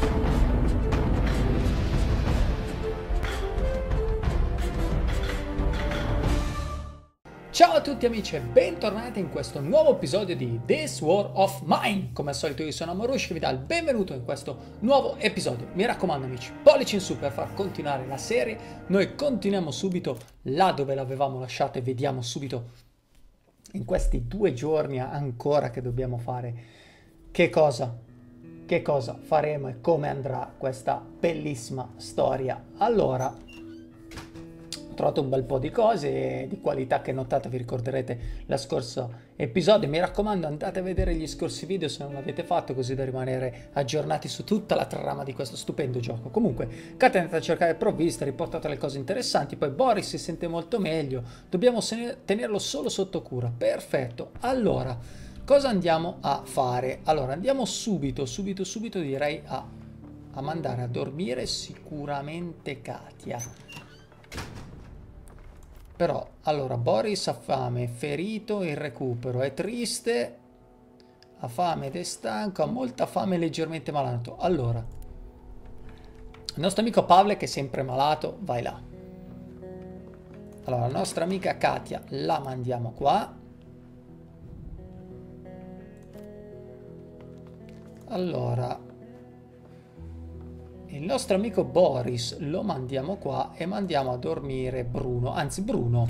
Ciao a tutti amici e bentornati in questo nuovo episodio di This War of Mine. Come al solito io sono Amorush che vi dà il benvenuto in questo nuovo episodio. Mi raccomando amici, pollici in su per far continuare la serie. Noi continuiamo subito là dove l'avevamo lasciata e vediamo subito in questi 2 giorni ancora che dobbiamo fare che cosa faremo e come andrà questa bellissima storia. Allora, ho trovato un bel po' di cose di qualità che notate, vi ricorderete lo scorso episodio. Mi raccomando, andate a vedere gli scorsi video se non l'avete fatto, così da rimanere aggiornati su tutta la trama di questo stupendo gioco. Comunque, Kat è andata a cercare provviste, riportate le cose interessanti, poi Boris si sente molto meglio, dobbiamo tenerlo solo sotto cura. Perfetto, allora, cosa andiamo a fare? Allora, andiamo subito direi a mandare a dormire sicuramente Katia. Però, allora, Boris ha fame, è ferito, in recupero, è triste, ha fame ed è stanco, ha molta fame e leggermente malato. Allora, il nostro amico Pavle che è sempre malato, vai là. Allora, la nostra amica Katia la mandiamo qua. Allora, il nostro amico Boris lo mandiamo qua e mandiamo a dormire Bruno. Anzi, Bruno,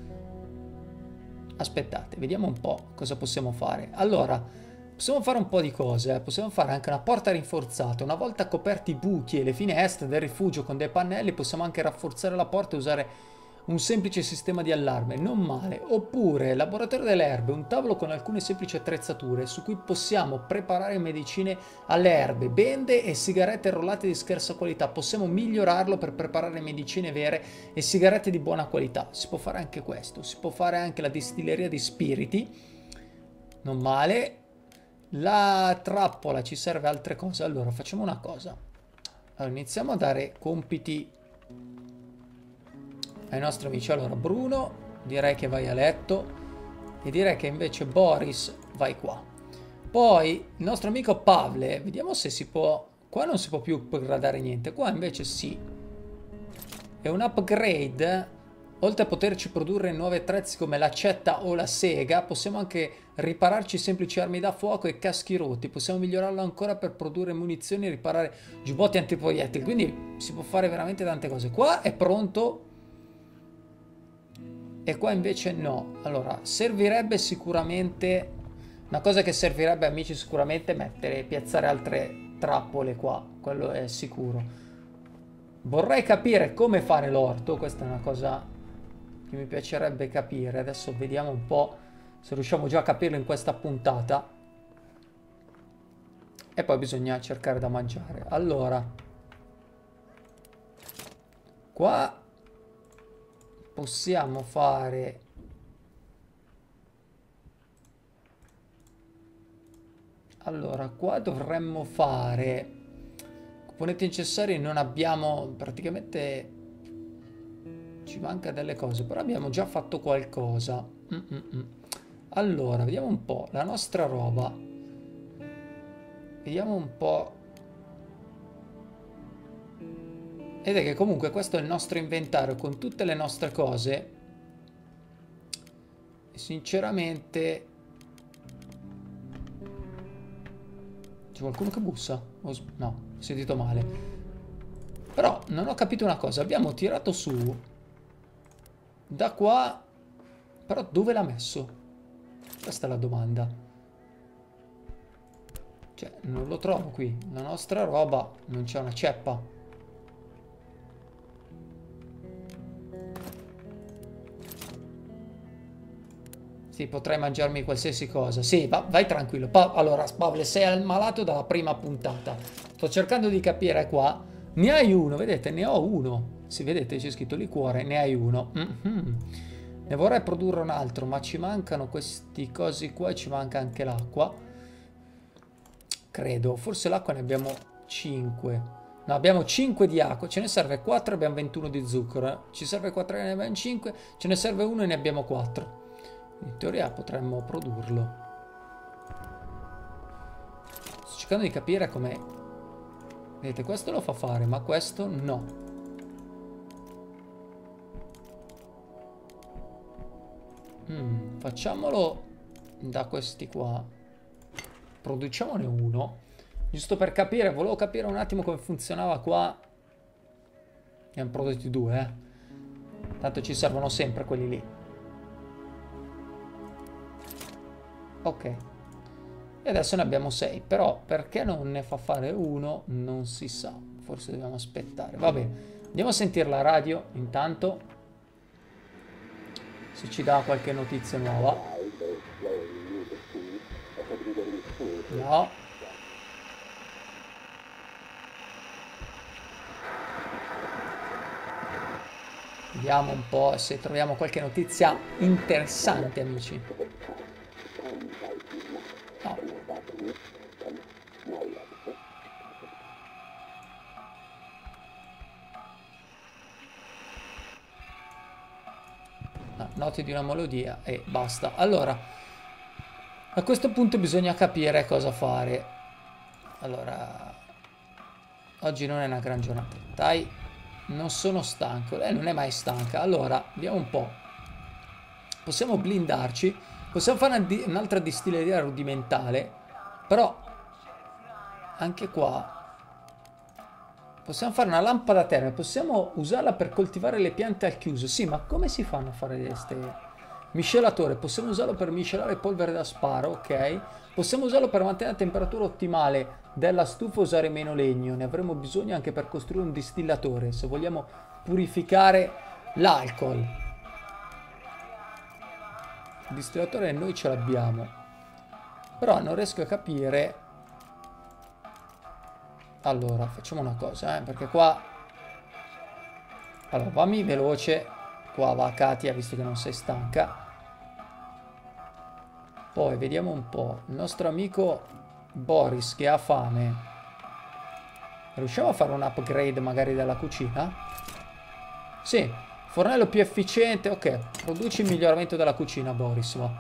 aspettate, vediamo un po' cosa possiamo fare. Allora, possiamo fare un po' di cose. Possiamo fare anche una porta rinforzata. Una volta coperti i buchi e le finestre del rifugio con dei pannelli, possiamo anche rafforzare la porta e usare un semplice sistema di allarme, non male. Oppure laboratorio delle erbe, un tavolo con alcune semplici attrezzature su cui possiamo preparare medicine alle erbe, bende e sigarette rollate di scarsa qualità. Possiamo migliorarlo per preparare medicine vere e sigarette di buona qualità. Si può fare anche questo, si può fare anche la distilleria di spiriti, non male. La trappola ci serve altre cose. Allora facciamo una cosa, allora, iniziamo a dare compiti ai nostri amici. Allora, Bruno, direi che vai a letto e direi che invece Boris vai qua. Poi il nostro amico Pavle, vediamo se si può. Qua non si può più upgradare niente, qua invece sì. È un upgrade. Oltre a poterci produrre nuovi attrezzi come l'accetta o la sega, possiamo anche ripararci semplici armi da fuoco e caschi rotti. Possiamo migliorarlo ancora per produrre munizioni e riparare giubbotti antiproiettili. Quindi si può fare veramente tante cose. Qua è pronto e qua invece no. Allora, servirebbe sicuramente, una cosa che servirebbe amici sicuramente, piazzare altre trappole qua, quello è sicuro. Vorrei capire come fare l'orto, questa è una cosa che mi piacerebbe capire. Adesso vediamo un po' se riusciamo già a capirlo in questa puntata. E poi bisogna cercare da mangiare. Allora, qua possiamo fare allora qua dovremmo fare componenti necessari, non abbiamo praticamente, ci manca delle cose, però abbiamo già fatto qualcosa. Allora vediamo un po' la nostra roba, vediamo un po'. Ed è che comunque questo è il nostro inventario con tutte le nostre cose. E sinceramente c'è qualcuno che bussa? No, ho sentito male. Però non ho capito una cosa. Abbiamo tirato su da qua, però dove l'ha messo? Questa è la domanda. Cioè, non lo trovo qui. La nostra roba non c'è una ceppa. Sì, potrei mangiarmi qualsiasi cosa. Sì, vai tranquillo. Allora, Pavle, sei ammalato dalla prima puntata. Sto cercando di capire qua. Ne hai uno, vedete? Ne ho uno. Sì, vedete, c'è scritto liquore, ne hai uno. Ne vorrei produrre un altro, ma ci mancano questi cosi qua e ci manca anche l'acqua. Credo. Forse l'acqua ne abbiamo 5. No, abbiamo 5 di acqua. Ce ne serve 4 e abbiamo 21 di zucchero. Ci serve 4 e ne abbiamo 5. Ce ne serve 1 e ne abbiamo 4. In teoria potremmo produrlo. Sto cercando di capire come Vedete, questo lo fa fare, ma questo no. Facciamolo da questi qua. Produciamone uno. Giusto per capire, volevo capire un attimo come funzionava qua. Ne hanno prodotti due, Tanto ci servono sempre quelli lì. Ok. E adesso ne abbiamo 6. Però perché non ne fa fare uno non si sa. Forse dobbiamo aspettare. Va bene. Andiamo a sentire la radio intanto. Se ci dà qualche notizia nuova. No. Vediamo un po' se troviamo qualche notizia interessante, amici. No. No, note di una melodia e basta. Allora, a questo punto bisogna capire cosa fare. Allora, oggi non è una gran giornata. Dai. Non sono stanco. Lei non è mai stanca. Allora, vediamo un po'. Possiamo blindarci. Possiamo fare un'altra distilleria rudimentale. Però, anche qua, possiamo fare una lampada termica. Possiamo usarla per coltivare le piante al chiuso. Sì, ma come si fanno a fare queste... Miscelatore. Possiamo usarlo per miscelare polvere da sparo. Ok. Possiamo usarlo per mantenere la temperatura ottimale della stufa, usare meno legno. Ne avremo bisogno anche per costruire un distillatore, se vogliamo purificare l'alcol. Il distillatore noi ce l'abbiamo. Però non riesco a capire. Allora, facciamo una cosa, perché qua... Allora, vammi veloce. Qua va Katia, visto che non sei stanca. Poi vediamo un po'. Il nostro amico Boris che ha fame. Riusciamo a fare un upgrade magari della cucina? Sì. Fornello più efficiente. Ok. Produci il miglioramento della cucina, Boris. Va.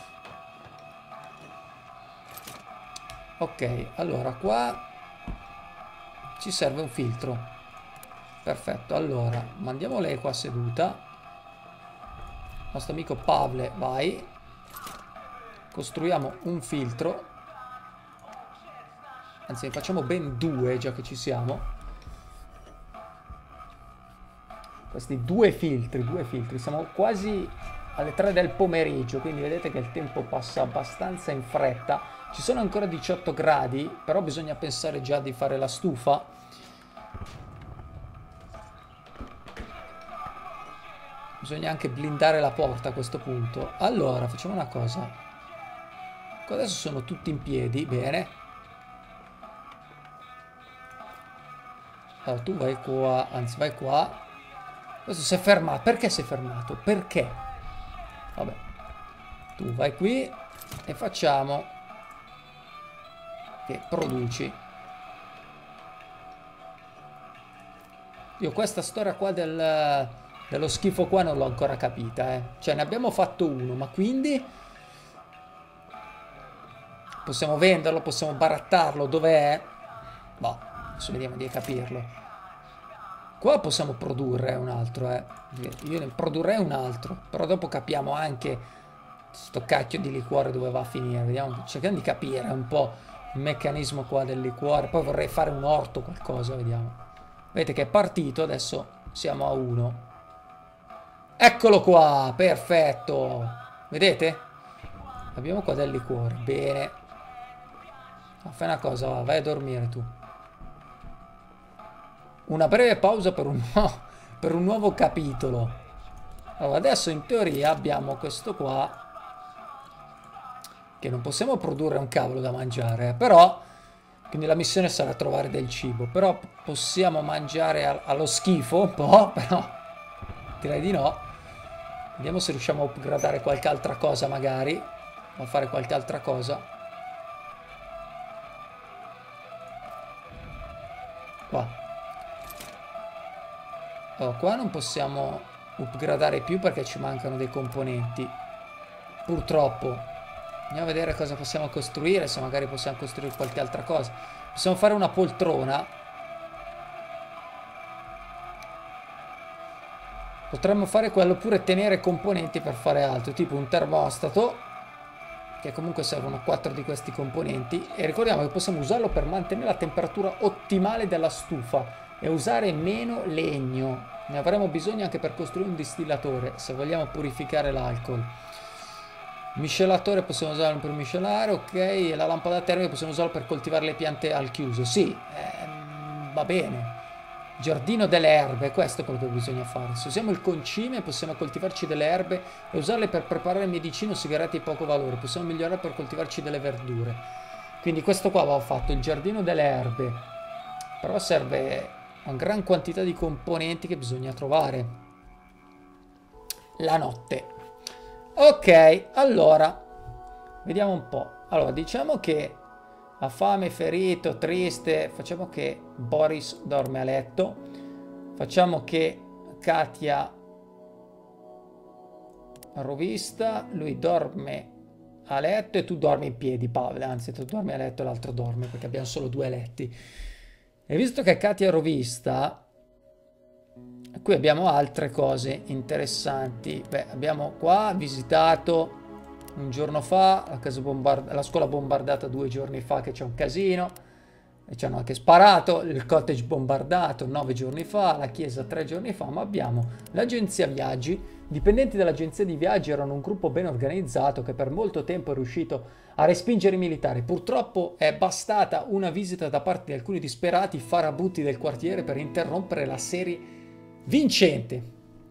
Ok. Allora qua ci serve un filtro. Perfetto. Allora mandiamo lei qua seduta. Il nostro amico Pavle, vai. Costruiamo un filtro. Anzi, ne facciamo ben due, già che ci siamo. Questi due filtri. Siamo quasi alle 3 del pomeriggio, quindi vedete che il tempo passa abbastanza in fretta. Ci sono ancora 18 gradi, però bisogna pensare già di fare la stufa. Bisogna anche blindare la porta a questo punto. Allora, facciamo una cosa. Adesso sono tutti in piedi, bene. Allora, tu vai qua, anzi vai qua. Questo si è fermato. Perché si è fermato? Perché? Vabbè. Tu vai qui e facciamo che produci. Io questa storia qua dello schifo qua non l'ho ancora capita, Cioè, ne abbiamo fatto uno, ma quindi... Possiamo venderlo, possiamo barattarlo, dov'è? Boh, adesso vediamo di capirlo. Qua possiamo produrre un altro, Io ne produrrei un altro, però dopo capiamo anche sto cacchio di liquore dove va a finire. Vediamo, cerchiamo di capire un po' il meccanismo qua del liquore. Poi vorrei fare un orto, qualcosa, vediamo. Vedete che è partito, adesso siamo a 1. Eccolo qua, perfetto. Vedete? Abbiamo qua del liquore, bene. Fai una cosa, vai a dormire tu. Una breve pausa per un nuovo capitolo. Allora, adesso in teoria abbiamo questo qua, che non possiamo produrre un cavolo da mangiare, però, quindi la missione sarà trovare del cibo, però possiamo mangiare allo schifo un po', però direi di no. Vediamo se riusciamo a upgradare qualche altra cosa magari, a fare qualche altra cosa. Qua. Allora, qua non possiamo upgradare più perché ci mancano dei componenti. Purtroppo. Andiamo a vedere cosa possiamo costruire, se magari possiamo costruire qualche altra cosa. Possiamo fare una poltrona. Potremmo fare quello oppure tenere componenti per fare altro, tipo un termostato, che comunque servono 4 di questi componenti, e ricordiamo che possiamo usarlo per mantenere la temperatura ottimale della stufa e usare meno legno. Ne avremo bisogno anche per costruire un distillatore, se vogliamo purificare l'alcol. Miscelatore possiamo usarlo per miscelare, ok, e la lampada termica possiamo usarlo per coltivare le piante al chiuso, sì, va bene. Giardino delle erbe, questo è quello che bisogna fare. Se usiamo il concime possiamo coltivarci delle erbe e usarle per preparare medicine o sigarette di poco valore. Possiamo migliorare per coltivarci delle verdure. Quindi questo qua va fatto, il giardino delle erbe. Però serve una gran quantità di componenti che bisogna trovare. La notte. Ok, allora, vediamo un po'. Allora, diciamo che ha fame, ferito, triste. Facciamo che Boris dorme a letto. Facciamo che Katia rovista. Lui dorme a letto e tu dormi in piedi, Paolo. Anzi, tu dormi a letto e l'altro dorme perché abbiamo solo 2 letti. E visto che Katia è rovista, qui abbiamo altre cose interessanti. Beh, abbiamo qua visitato un giorno fa la scuola bombardata 2 giorni fa, che c'è un casino e ci hanno anche sparato, il cottage bombardato 9 giorni fa, la chiesa 3 giorni fa, ma abbiamo l'agenzia viaggi. Dipendenti dell'agenzia di viaggi erano un gruppo ben organizzato che per molto tempo è riuscito a respingere i militari. Purtroppo è bastata una visita da parte di alcuni disperati farabutti del quartiere per interrompere la serie vincente.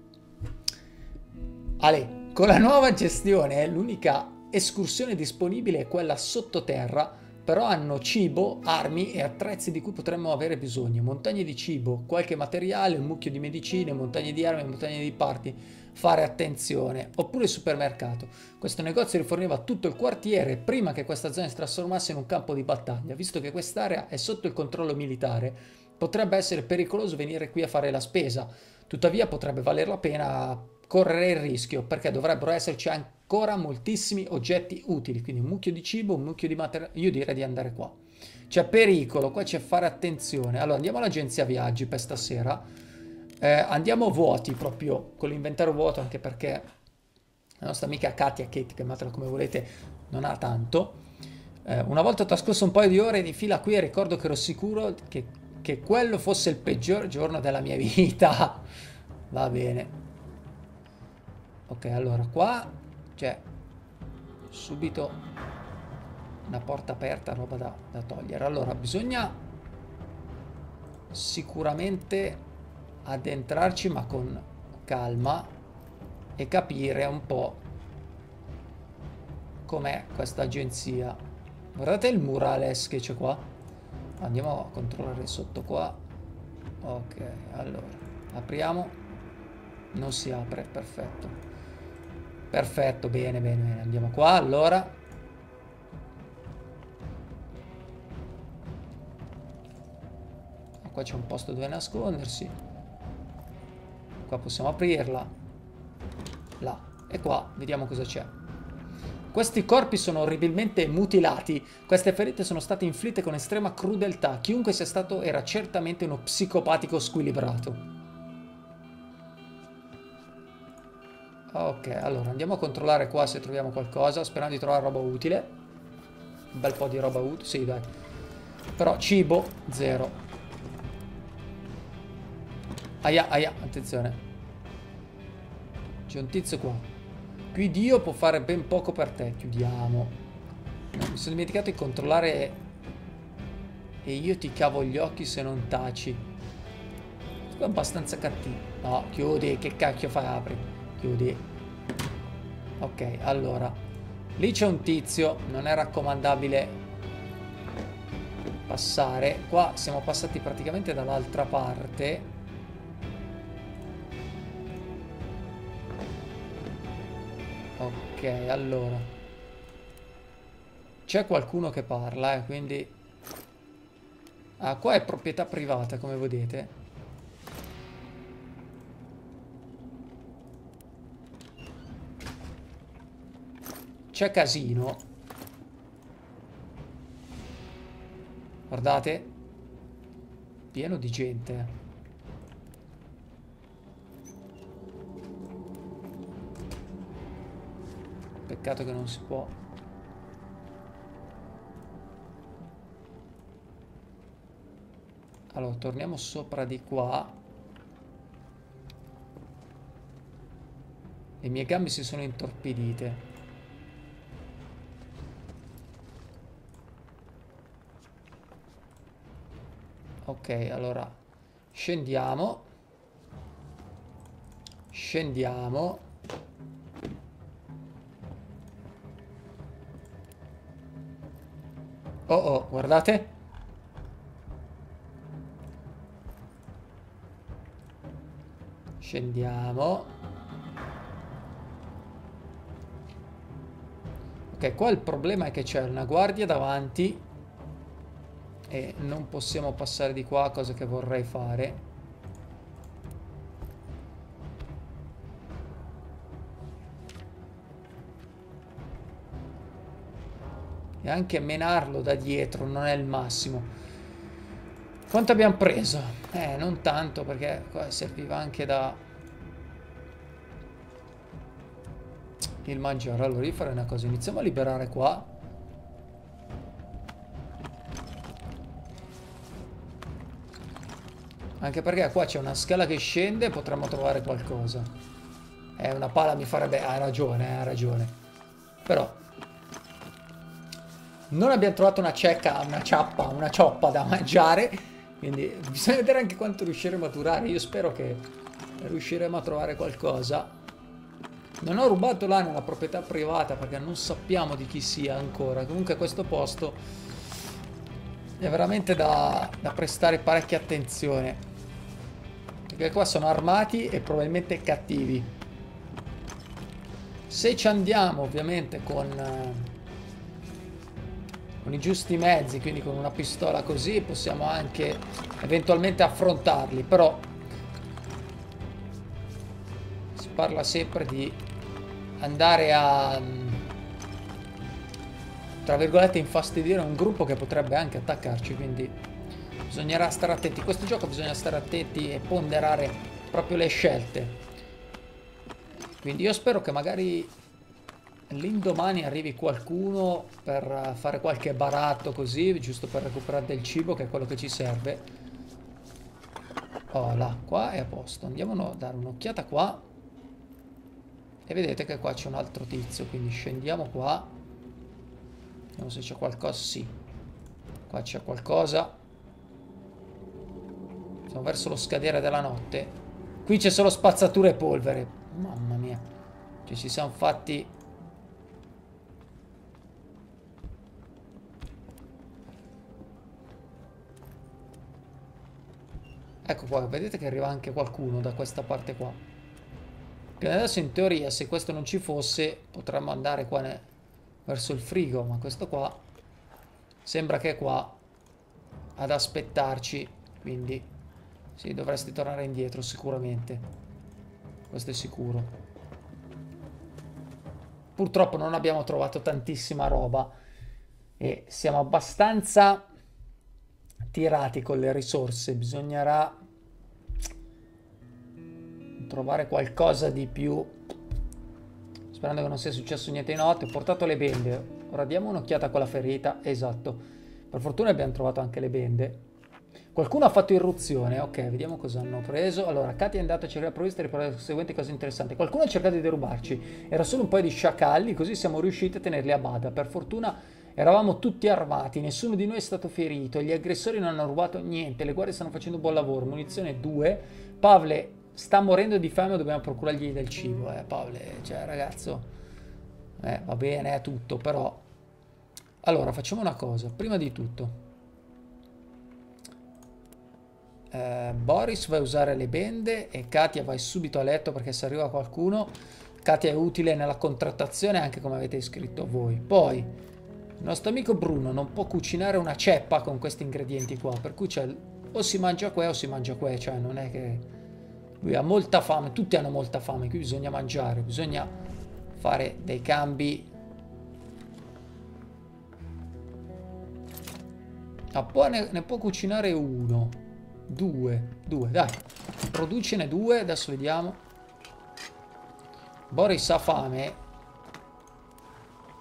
Ale, con la nuova gestione l'unica escursione disponibile è quella sottoterra, però hanno cibo, armi e attrezzi di cui potremmo avere bisogno. Montagne di cibo, qualche materiale, un mucchio di medicine, montagne di armi, montagne di parti. Fare attenzione. Oppure il supermercato. Questo negozio riforniva tutto il quartiere prima che questa zona si trasformasse in un campo di battaglia. Visto che quest'area è sotto il controllo militare, potrebbe essere pericoloso venire qui a fare la spesa. Tuttavia potrebbe valer la pena correre il rischio, perché dovrebbero esserci ancora moltissimi oggetti utili, quindi un mucchio di cibo, un mucchio di materiale. Io direi di andare qua. C'è pericolo, qua c'è fare attenzione. Allora andiamo all'agenzia viaggi per stasera. Andiamo vuoti, proprio con l'inventario vuoto, anche perché la nostra amica Katia, Kate, chiamatela come volete, non ha tanto. Una volta ho trascorso un paio di ore di fila qui e ricordo che ero sicuro che quello fosse il peggior giorno della mia vita. Va bene. Ok, allora qua c'è subito una porta aperta, roba da togliere. Allora, bisogna sicuramente addentrarci, ma con calma, e capire un po' com'è questa agenzia. Guardate il murales che c'è qua. Andiamo a controllare sotto qua. Ok, allora apriamo. Non si apre, perfetto. Perfetto, bene, bene, bene. Andiamo qua, allora. Qua c'è un posto dove nascondersi. Qua possiamo aprirla. Là. E qua, vediamo cosa c'è. Questi corpi sono orribilmente mutilati. Queste ferite sono state inflitte con estrema crudeltà. Chiunque sia stato era certamente uno psicopatico squilibrato. Ok, allora andiamo a controllare qua se troviamo qualcosa, sperando di trovare roba utile. Un bel po' di roba utile, sì dai. Però cibo, zero. Aia, aia, attenzione. C'è un tizio qua. Qui Dio può fare ben poco per te. Chiudiamo. No, mi sono dimenticato di controllare. E io ti cavo gli occhi se non taci. Questo è abbastanza cattivo. No, chiudi, che cacchio fai? Apri. Chiudi. Ok, allora. Lì c'è un tizio. Non è raccomandabile passare. Qua siamo passati praticamente dall'altra parte. Ok, allora. C'è qualcuno che parla, quindi... Ah, qua è proprietà privata, come vedete. C'è casino. Guardate. Pieno di gente. Peccato che non si può. Allora, torniamo sopra di qua. Le mie gambe si sono intorpidite. Ok, allora scendiamo. Scendiamo. Oh oh, guardate. Scendiamo. Ok, qua il problema è che c'è una guardia davanti e non possiamo passare di qua, cosa che vorrei fare. E anche menarlo da dietro non è il massimo. Quanto abbiamo preso? Non tanto, perché qua serviva anche da il mangiare. Allora io farei una cosa, iniziamo a liberare qua. Anche perché qua c'è una scala che scende e potremmo trovare qualcosa. Una pala mi farebbe... Hai ragione, hai ragione. Però non abbiamo trovato una cecca, una cioppa da mangiare, quindi bisogna vedere anche quanto riusciremo a durare. Io spero che riusciremo a trovare qualcosa. Non ho rubato là nella proprietà privata perché non sappiamo di chi sia ancora. Comunque questo posto è veramente da prestare parecchia attenzione, perché qua sono armati e probabilmente cattivi. Se ci andiamo ovviamente con i giusti mezzi, quindi con una pistola così, possiamo anche eventualmente affrontarli, però si parla sempre di andare a, tra virgolette, infastidire un gruppo che potrebbe anche attaccarci, quindi bisognerà stare attenti. In questo gioco bisogna stare attenti e ponderare proprio le scelte. Quindi io spero che magari l'indomani arrivi qualcuno per fare qualche baratto così, giusto per recuperare del cibo, che è quello che ci serve. Oh, là, qua è a posto. Andiamo a dare un'occhiata qua. E vedete che qua c'è un altro tizio, quindi scendiamo qua. Vediamo se c'è qualcosa. Sì, qua c'è qualcosa. Siamo verso lo scadere della notte. Qui c'è solo spazzatura e polvere. Mamma mia. Cioè ci siamo fatti... Ecco qua, vedete che arriva anche qualcuno da questa parte qua. Quindi adesso in teoria, se questo non ci fosse, potremmo andare qua verso il frigo, ma questo qua sembra che è qua ad aspettarci, quindi sì, dovresti tornare indietro sicuramente. Questo è sicuro. Purtroppo non abbiamo trovato tantissima roba e siamo abbastanza tirati con le risorse. Bisognerà trovare qualcosa di più, sperando che non sia successo niente di notte. Ho portato le bende, ora diamo un'occhiata a quella ferita. Esatto, per fortuna abbiamo trovato anche le bende. Qualcuno ha fatto irruzione. Ok, vediamo cosa hanno preso. Allora, Katy è andato a cercare provviste e riportare le seguenti cose interessanti. Qualcuno ha cercato di derubarci, era solo un paio di sciacalli, così siamo riusciti a tenerli a bada. Per fortuna eravamo tutti armati, nessuno di noi è stato ferito, gli aggressori non hanno rubato niente, le guardie stanno facendo buon lavoro. Munizione 2. Pavle sta morendo di fame, dobbiamo procurargli del cibo. Pavle, cioè ragazzo, va bene, è tutto, però... Allora, facciamo una cosa, prima di tutto... Boris va a usare le bende e Katia vai subito a letto, perché se arriva qualcuno Katia è utile nella contrattazione, anche come avete scritto voi. Poi il nostro amico Bruno non può cucinare una ceppa con questi ingredienti qua, per cui o si mangia qua o si mangia qua, cioè non è che lui ha molta fame, tutti hanno molta fame, qui bisogna mangiare, bisogna fare dei cambi. Ne può cucinare uno. Due, dai, producene 2, adesso vediamo. Boris ha fame.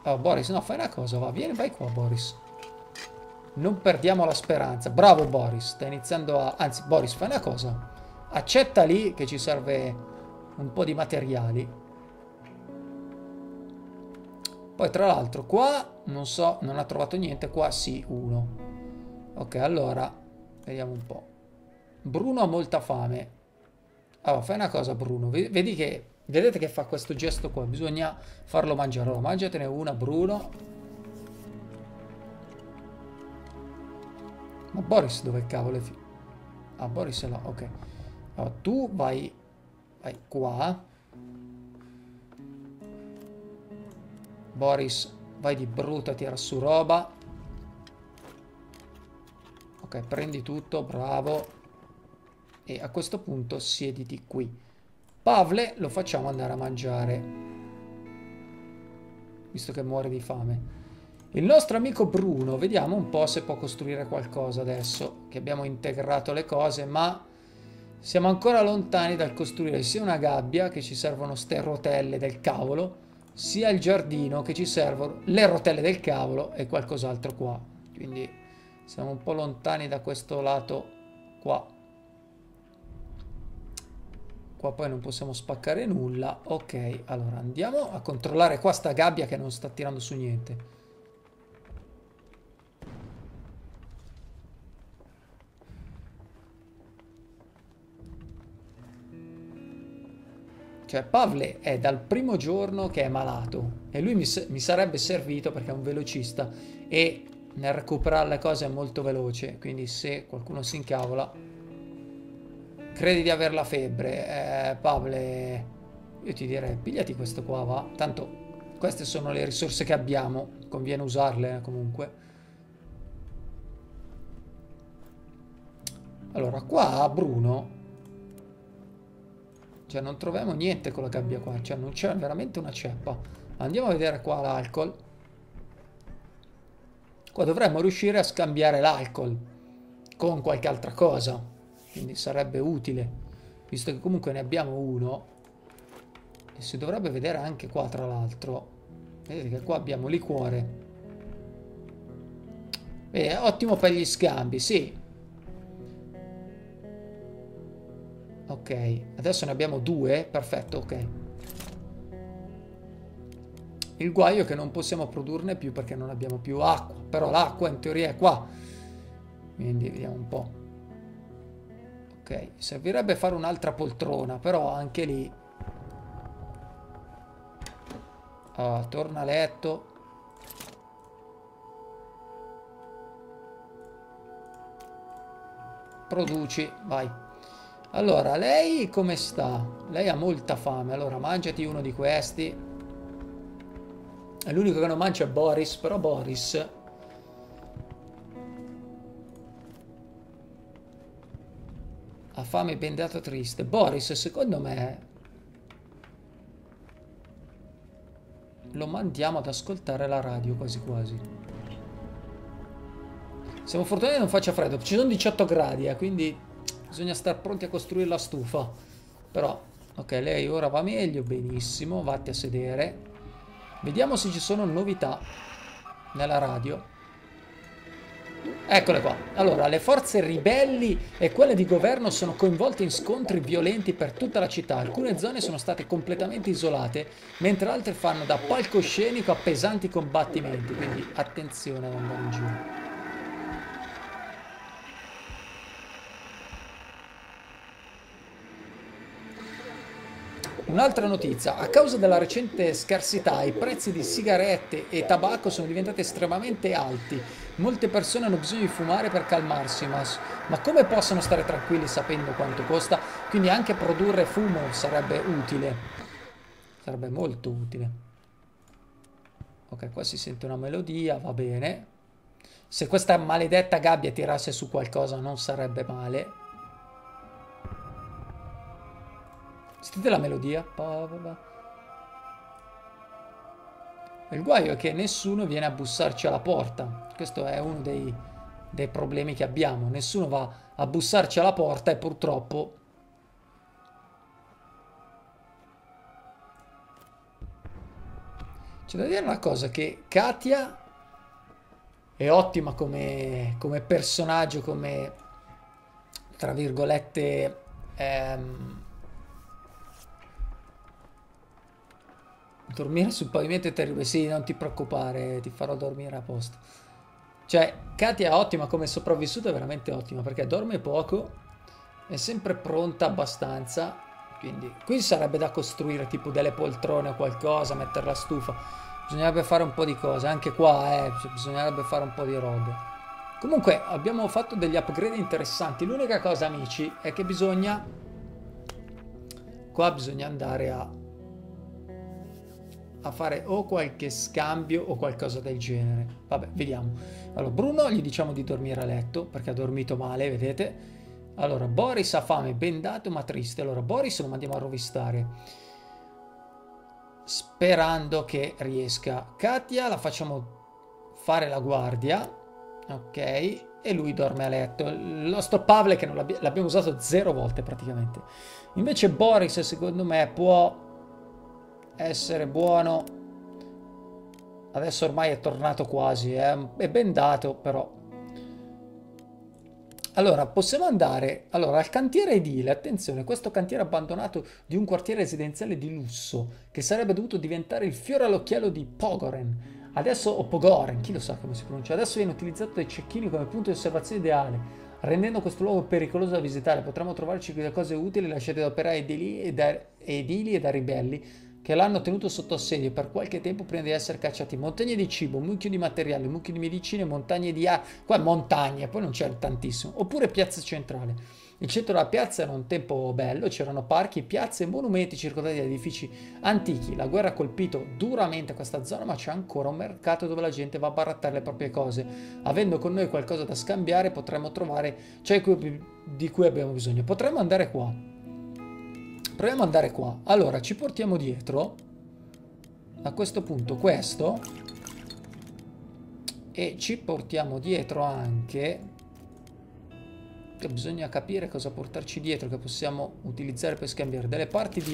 Oh, Boris, no, fai una cosa, va, vieni, vai qua, Boris. Non perdiamo la speranza. Bravo, Boris, sta iniziando a... Anzi, Boris, fai una cosa. Accetta lì che ci serve un po' di materiali. Poi, tra l'altro, qua, non so, non ha trovato niente. Qua sì, uno. Ok, allora, vediamo un po'. Bruno ha molta fame. Allora, fai una cosa, Bruno. Vedi che... Vedete che fa questo gesto qua? Bisogna farlo mangiare. Allora, mangiatene una, Bruno. Ma Boris dove cavolo è? Ah, Boris è là, ok. Allora, tu vai qua. Boris, vai di brutto a tirare su roba. Ok, prendi tutto, bravo. E a questo punto siediti qui. Pavle lo facciamo andare a mangiare, visto che muore di fame. Il nostro amico Bruno, vediamo un po' se può costruire qualcosa adesso che abbiamo integrato le cose, ma siamo ancora lontani dal costruire sia una gabbia, che ci servono ste rotelle del cavolo, sia il giardino, che ci servono le rotelle del cavolo e qualcos'altro qua. Quindi siamo un po' lontani da questo lato qua. Qua poi non possiamo spaccare nulla. Ok, allora andiamo a controllare qua sta gabbia che non sta tirando su niente. Cioè Pavle è dal primo giorno che è malato e lui mi sarebbe servito perché è un velocista e nel recuperare le cose è molto veloce, quindi se qualcuno si incavola... Credi di avere la febbre, Pavle, io ti direi, pigliati questo qua, va. Tanto queste sono le risorse che abbiamo, conviene usarle comunque. Allora, qua a Bruno, cioè non troviamo niente con la gabbia qua, cioè non c'è veramente una ceppa. Andiamo a vedere qua l'alcol. Qua dovremmo riuscire a scambiare l'alcol con qualche altra cosa, quindi sarebbe utile, visto che comunque ne abbiamo uno. E si dovrebbe vedere anche qua, tra l'altro. Vedete che qua abbiamo liquore. Ottimo per gli scambi, sì. Ok, adesso ne abbiamo due, perfetto, ok. Il guaio è che non possiamo produrne più perché non abbiamo più acqua, però l'acqua in teoria è qua. Quindi vediamo un po'. Ok, servirebbe fare un'altra poltrona, però anche lì... torna a letto. Produci, vai. Allora, lei come sta? Lei ha molta fame, allora mangiati uno di questi. L'unico che non mangia è Boris, però Boris... ha fame bendato triste. Boris, secondo me... lo mandiamo ad ascoltare la radio quasi quasi. Siamo fortunati che non faccia freddo. Ci sono 18 gradi, quindi bisogna stare pronti a costruire la stufa. Però, ok, lei ora va meglio, benissimo. Vatti a sedere. Vediamo se ci sono novità nella radio. Eccole qua. Allora, le forze ribelli e quelle di governo sono coinvolte in scontri violenti per tutta la città. Alcune zone sono state completamente isolate, mentre altre fanno da palcoscenico a pesanti combattimenti. Quindi attenzione ad andare in giro. Un'altra notizia, a causa della recente scarsità i prezzi di sigarette e tabacco sono diventati estremamente alti. Molte persone hanno bisogno di fumare per calmarsi, ma come possono stare tranquilli sapendo quanto costa? Quindi anche produrre fumo sarebbe utile, sarebbe molto utile. Ok, qua si sente una melodia, va bene. Se questa maledetta gabbia tirasse su qualcosa non sarebbe male. Sentite la melodia? Il guaio è che nessuno viene a bussarci alla porta. Questo è uno dei problemi che abbiamo. Nessuno va a bussarci alla porta e purtroppo... C'è da dire una cosa, che Katia è ottima come personaggio, come, tra virgolette, dormire sul pavimento è terribile. Sì, non ti preoccupare, ti farò dormire apposta. Cioè, Katia è ottima come sopravvissuta, è veramente ottima, perché dorme poco, è sempre pronta abbastanza, quindi qui sarebbe da costruire tipo delle poltrone o qualcosa, mettere la stufa. Bisognerebbe fare un po' di cose, anche qua, bisognerebbe fare un po' di robe. Comunque, abbiamo fatto degli upgrade interessanti. L'unica cosa, amici, è che qua bisogna andare a fare o qualche scambio o qualcosa del genere. Vabbè, vediamo. Allora, Bruno gli diciamo di dormire a letto, perché ha dormito male, vedete? Allora, Boris ha fame, bendato ma triste. Allora, Boris lo mandiamo a rovistare, sperando che riesca. Katia la facciamo fare la guardia, ok? E lui dorme a letto. Il nostro Pavle che non l'abbiamo usato 0 volte praticamente. Invece Boris, secondo me, può essere buono. Adesso ormai è tornato quasi, è bendato però. Allora, possiamo andare al cantiere edile. Attenzione, questo cantiere abbandonato di un quartiere residenziale di lusso che sarebbe dovuto diventare il fiore all'occhiello di Pogoren. Adesso, o Pogoren, chi lo sa come si pronuncia. Adesso viene utilizzato dai cecchini come punto di osservazione ideale, rendendo questo luogo pericoloso da visitare. Potremmo trovarci delle cose utili lasciate da operai edili e da ribelli che l'hanno tenuto sotto assedio per qualche tempo prima di essere cacciati. Montagne di cibo, mucchio di materiali, mucchio di medicine, montagne di qua montagne, poi non c'è tantissimo. Oppure piazza centrale. Il centro della piazza era un tempo bello, c'erano parchi, piazze e monumenti circondati da edifici antichi. La guerra ha colpito duramente questa zona, ma c'è ancora un mercato dove la gente va a barattare le proprie cose. Avendo con noi qualcosa da scambiare, potremmo trovare ciò di cui abbiamo bisogno. Potremmo andare qua. Proviamo ad andare qua. Allora, ci portiamo dietro a questo punto questo e ci portiamo dietro anche, che bisogna capire cosa portarci dietro, che possiamo utilizzare per scambiare delle parti di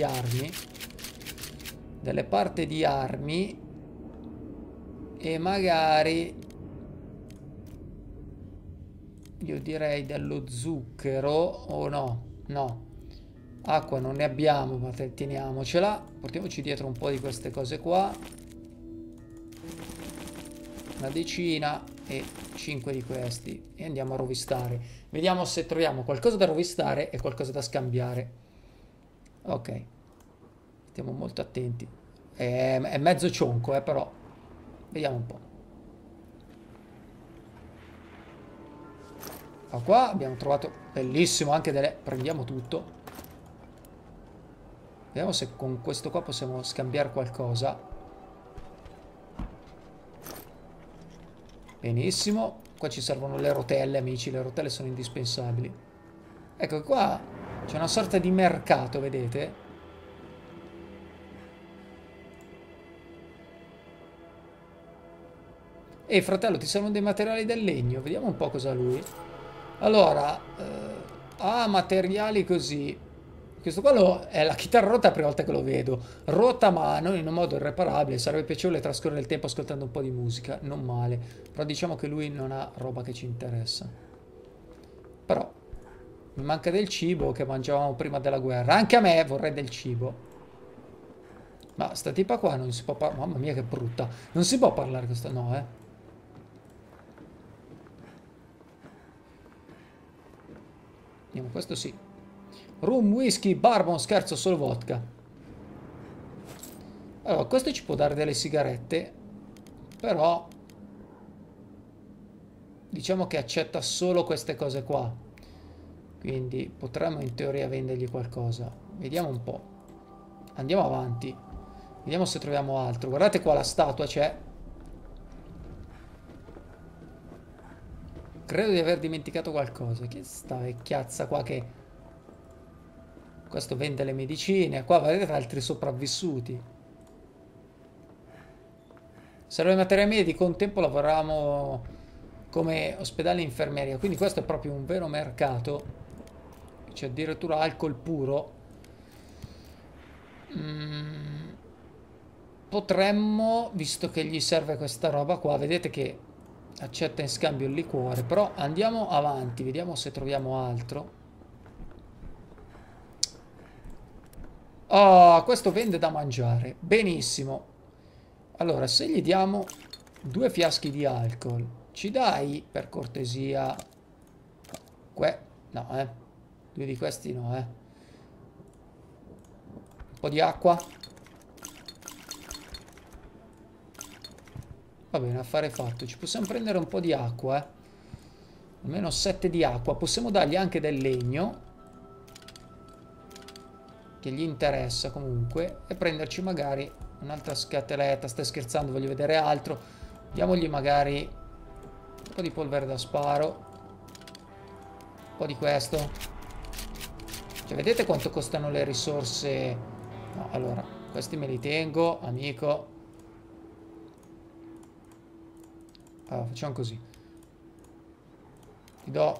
armi e magari io direi dello zucchero o no. Acqua non ne abbiamo, ma teniamocela. Portiamoci dietro un po' di queste cose qua. Una decina e 5 di questi. E andiamo a rovistare. Vediamo se troviamo qualcosa da rovistare e qualcosa da scambiare. Ok. Stiamo molto attenti. È mezzo cionco, però. Vediamo un po'. Qua abbiamo trovato bellissimo anche delle... Prendiamo tutto. Vediamo se con questo qua possiamo scambiare qualcosa. Benissimo. Qua ci servono le rotelle, amici. Le rotelle sono indispensabili. Ecco, qua c'è una sorta di mercato, vedete? Ehi, fratello, ti servono dei materiali del legno. Vediamo un po' cosa ha lui. Allora, materiali così. Questo qua è la chitarra rotta, è la prima volta che lo vedo. Rotta a mano in un modo irreparabile. Sarebbe piacevole trascorrere il tempo ascoltando un po' di musica. Non male. Però diciamo che lui non ha roba che ci interessa. Però mi manca del cibo che mangiavamo prima della guerra. Anche a me vorrei del cibo. Ma sta tipa qua non si può parlare. Mamma mia che brutta. Non si può parlare questa... No, Andiamo, questo sì. Rum, whisky, bourbon, scherzo, solo vodka. Allora, questo ci può dare delle sigarette, però diciamo che accetta solo queste cose qua. Quindi potremmo in teoria vendergli qualcosa. Vediamo un po'. Andiamo avanti. Vediamo se troviamo altro. Guardate qua la statua c'è. Credo di aver dimenticato qualcosa. Che sta vecchiazza qua che... Questo vende le medicine. Qua vedete altri sopravvissuti. Serve materia medica. Un tempo lavoravamo come ospedale e infermeria. Quindi questo è proprio un vero mercato. C'è addirittura alcol puro. potremmo, visto che gli serve questa roba qua, vedete che accetta in scambio il liquore, però andiamo avanti, vediamo se troviamo altro. Oh, questo vende da mangiare, benissimo. Allora, se gli diamo 2 fiaschi di alcol, ci dai per cortesia... No, 2 di questi no, Un po' di acqua. Va bene, affare fatto. Ci possiamo prendere un po' di acqua, Almeno 7 di acqua. Possiamo dargli anche del legno, che gli interessa comunque, e prenderci magari un'altra scatoletta. Stai scherzando, voglio vedere altro. Diamogli magari un po' di polvere da sparo, un po' di questo. Cioè, vedete quanto costano le risorse? No, allora, questi me li tengo, amico. Allora, facciamo così. Ti do...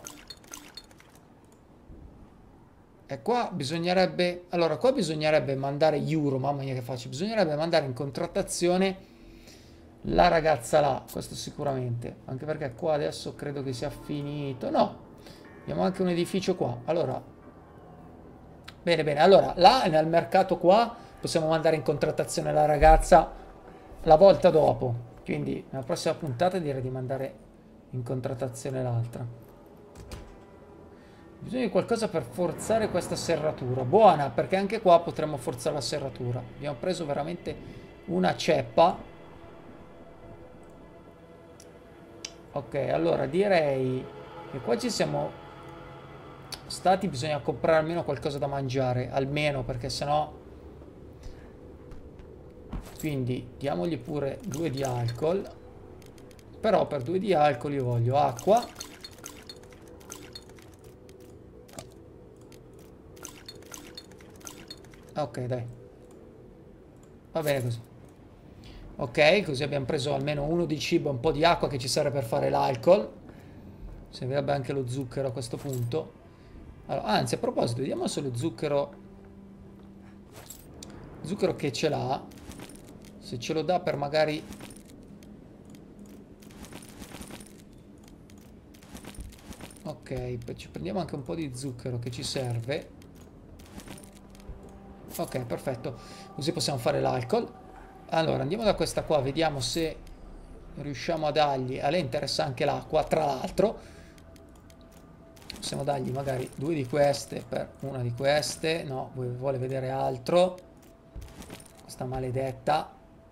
E qua bisognerebbe... Allora, qua bisognerebbe mandare euro, mamma mia che faccio. Bisognerebbe mandare in contrattazione la ragazza là, questo sicuramente. Anche perché qua adesso credo che sia finito. No, abbiamo anche un edificio qua. Allora, bene, bene. Allora, là nel mercato qua possiamo mandare in contrattazione la ragazza la volta dopo. Quindi nella prossima puntata direi di mandare in contrattazione l'altra. Bisogna di qualcosa per forzare questa serratura. Buona, perché anche qua potremmo forzare la serratura. Abbiamo preso veramente una ceppa. Ok, allora direi che qua ci siamo stati. Bisogna comprare almeno qualcosa da mangiare. Almeno, perché sennò... Quindi diamogli pure 2 di alcol. Però per 2 di alcol io voglio acqua. Ok, dai. Va bene così. Ok, così abbiamo preso almeno 1 di cibo e un po' di acqua che ci serve per fare l'alcol. Servirebbe anche lo zucchero a questo punto. Allora, anzi, a proposito, vediamo se lo zucchero... Zucchero che ce l'ha. Se ce lo dà per magari... Ok, ci prendiamo anche un po' di zucchero che ci serve. Ok, perfetto. Così possiamo fare l'alcol. Allora, andiamo da questa qua, vediamo se riusciamo a dargli... A lei interessa anche l'acqua, tra l'altro. Possiamo dargli magari 2 di queste per una di queste. No, vuole vedere altro. Questa maledetta.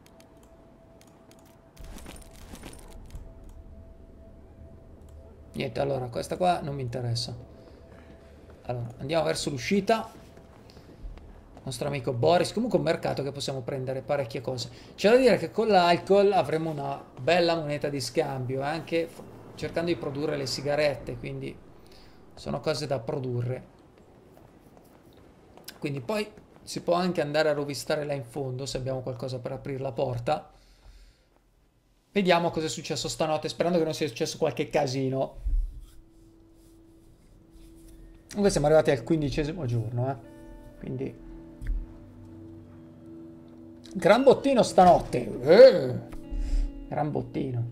Niente, allora, questa qua non mi interessa. Allora, andiamo verso l'uscita. Nostro amico Boris. Comunque un mercato che possiamo prendere parecchie cose. C'è da dire che con l'alcol avremo una bella moneta di scambio, anche cercando di produrre le sigarette, quindi sono cose da produrre. Quindi poi si può anche andare a rovistare là in fondo se abbiamo qualcosa per aprire la porta. Vediamo cosa è successo stanotte, sperando che non sia successo qualche casino. Comunque siamo arrivati al 15° giorno, quindi... Gran bottino stanotte. Gran bottino.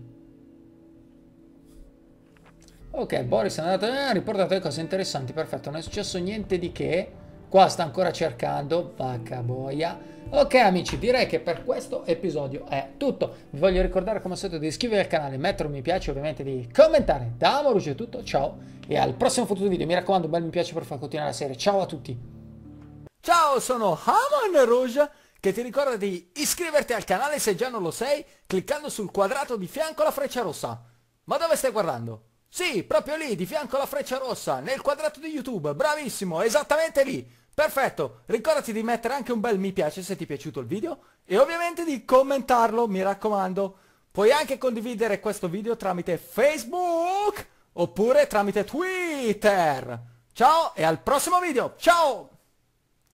Ok, Boris è andato. Ha riportato le cose interessanti. Perfetto, non è successo niente di che. Qua sta ancora cercando. Vacca boia. Ok amici, direi che per questo episodio è tutto. Vi voglio ricordare come al solito di iscrivervi al canale, mettere un mi piace, ovviamente di commentare. Da Maruccio è tutto, ciao e al prossimo futuro video. Mi raccomando, un bel mi piace per far continuare la serie. Ciao a tutti. Ciao, sono Hamon Rouge, che ti ricorda di iscriverti al canale se già non lo sei, cliccando sul quadrato di fianco alla freccia rossa. Ma dove stai guardando? Sì, proprio lì, di fianco alla freccia rossa, nel quadrato di YouTube. Bravissimo, esattamente lì. Perfetto, ricordati di mettere anche un bel mi piace se ti è piaciuto il video e ovviamente di commentarlo, mi raccomando. Puoi anche condividere questo video tramite Facebook oppure tramite Twitter. Ciao e al prossimo video, ciao!